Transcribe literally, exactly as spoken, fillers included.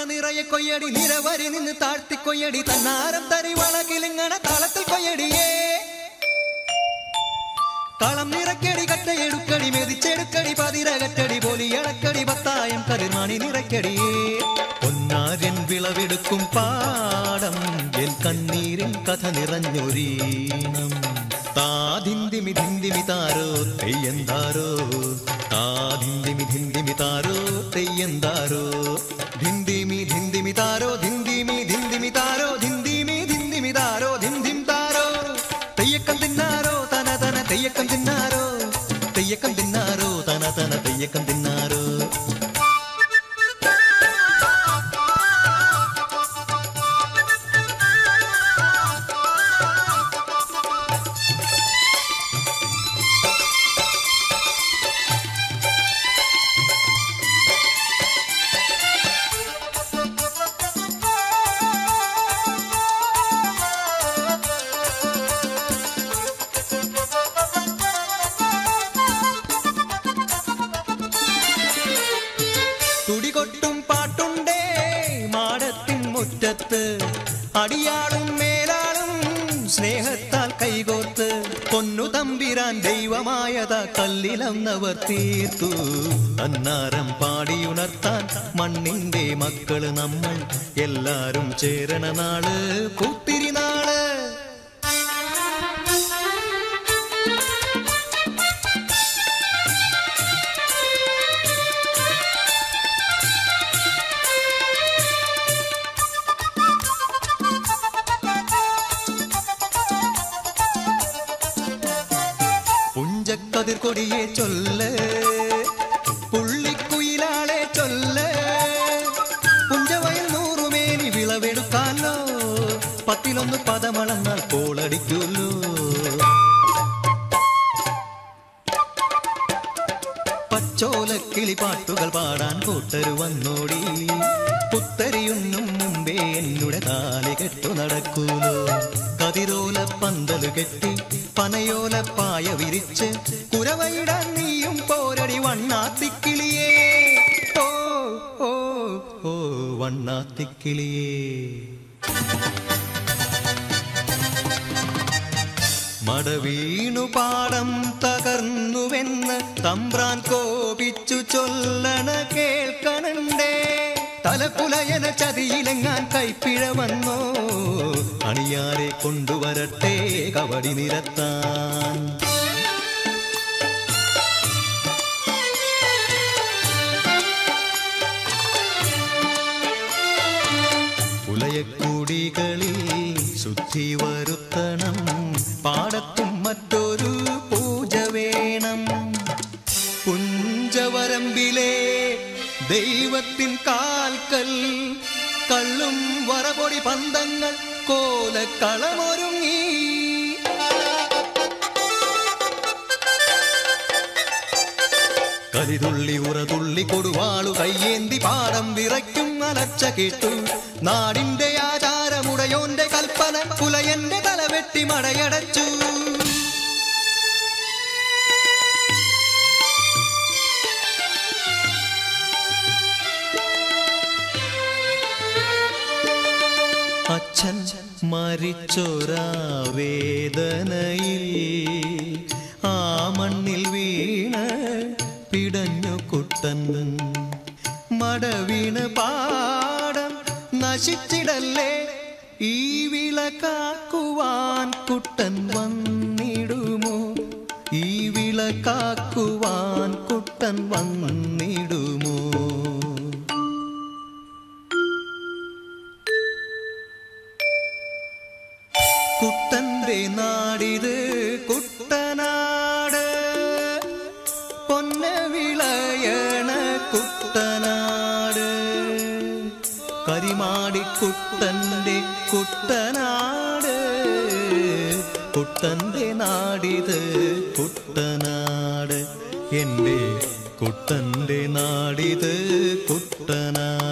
നിറയെ കൊയ്യടി നിരവരി നിന്ന് താഴ്ത്തി കൊയ്യടി തന്നാരം തരിവള കിളിങ്ങണ താളത്തിൽ കൊയ്യടിയേ കളം നിറക്കടി കട്ടയെടുക്കടി മെതിച്ചെടുക്കടി പതിരകറ്റടി പോലി ഇളക്കടി പത്തായം കതിർമണി നിറയ്ക്കടിയേ പൊന്നാര്യൻ വിളവെടുക്കും പാടം എൻ കണ്ണീരിൻ കഥ നിറഞ്ഞൊരീണം താധിന്തിമി ധിന്തിമി താരോ തെയ്യന്താരോ താധിന്തിമി ധിന്തിമി താരോ തെയ്യന്താരോ ധിന്തിമി ധിന്തിമി താരോ ധിന്തിമി ധിന്തിമി താരോ ധിന്തിമി ധിന്തിമി താരോ ധിന്തിം താരോ തെയ്യക്കം തിന്നാരോ തന തന തെയ്യക്കം തിന്നാരോ തെയ്യക്കം തിന്നാരോ തന തന തെയ്യക്കം തിന്നാരോ തുടികൊട്ടും പാട്ടുണ്ടേ മാടത്തിൻ മുറ്റത്ത് അടിയാളും മേലാളും സ്നേഹത്താൽ കൈകോർത്ത് പൊന്നു തമ്പിരാൻ ദൈവമായതാ കല്ലിലന്നവർ തീർത്തു അന്നാരം പാടിയുണർത്താൻ മണ്ണിന്റെ മക്കള് നമ്മൾ എല്ലാരും ചേരണ നാള് പൂത്തിരി നാള് പുഞ്ചക്കതിർകൊടിയെ ചൊല്ല് പുള്ളിക്കുയിലാളെ ചൊല്ല് പുഞ്ചവയൽ നൂറുമേനി വിളവെടുക്കാലോ പത്തിലൊന്ന് പദമളന്നാൽ കോളടിക്കുള്ളൂ പച്ചോലക്കിളി പാട്ടുകൾ പാടാൻ കൂട്ടരു വന്നോടി പുത്തരിയുണ്ണും മുമ്പേ എന്നുടെ താലി കെട്ടു നടക്കൂലോ കതിരോല പന്തല് കെട്ടി പനയോല പായ വിരിച്ച് കുരവയിടാൻ നീയും പോരടി വണ്ണാത്തിക്കിളിയേ ഓ ഓ ഓ വണ്ണാത്തിക്കിളിയേ മടവീണു പാടം തകർന്നുവെന്ന് തമ്പ്രാൻ കോപിച്ചു ചൊല്ലണ കേൾക്കണണ്ടേ തലക്കുലയന ചതിയിലെങ്ങാൻ കൈപ്പിഴ വന്നോ അണിയാരെ കൊണ്ടുവരട്ടെ കവടി നിരത്താൻ പുലയക്കൂടികളിൽ ശുദ്ധി വരുത്തണം പാടത്തും മറ്റൊരു പൂജ വേണം പുഞ്ചവരമ്പിലെ ദൈവത്തിൻ കാൽക്കൽ കള്ളും വറപൊടി പന്തങ്ങൾ കോലക്കളമൊരുങ്ങി കരിതുള്ളി ഉറതുള്ളി കൊടുവാളു കയ്യേന്തി പാടം വിറയ്ക്കും അലർച്ച കേട്ടു നാടിന്റെ ആചാരമുടയോന്റെ കൽപ്പന പുലയന്റെ തലവെട്ടി മടയടച്ചു അച്ഛൻ മരിച്ചൊരാ വേദനയിൽ ആ മണ്ണിൽ വീണ് പിടഞ്ഞു കുട്ടൻ മടവീണ് പാടം നശിച്ചിടല്ലേ ഈ വിള കാക്കുവാൻ കുട്ടൻ വന്നിടുമോ ഈ വിള കാക്കുവാൻ കുട്ടൻ വന്നിടുമോ കുട്ടന്റെ നാടിത് കുട്ടനാട് പൊന്ന വിളയണ കുട്ടനാട് കരിമാടിക്കുട്ടന്റെ കുട്ടനാട് കുട്ടന്റെ നാടിത് കുട്ടനാട് എന്റെ കുട്ടന്റെ നാടിത് കുട്ടനാട്.